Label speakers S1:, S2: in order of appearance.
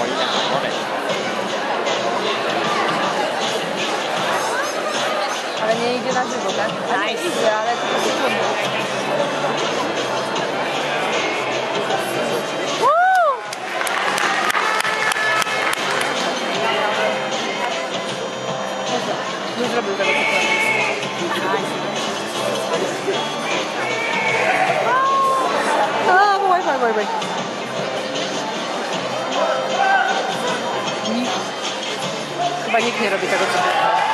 S1: Ale nie idzie na żywo, tak?
S2: Nice.
S1: Idzie, ale to jest trudno. Nie zrobił tego typu. Bye. Chyba nikt nie robi tego typu.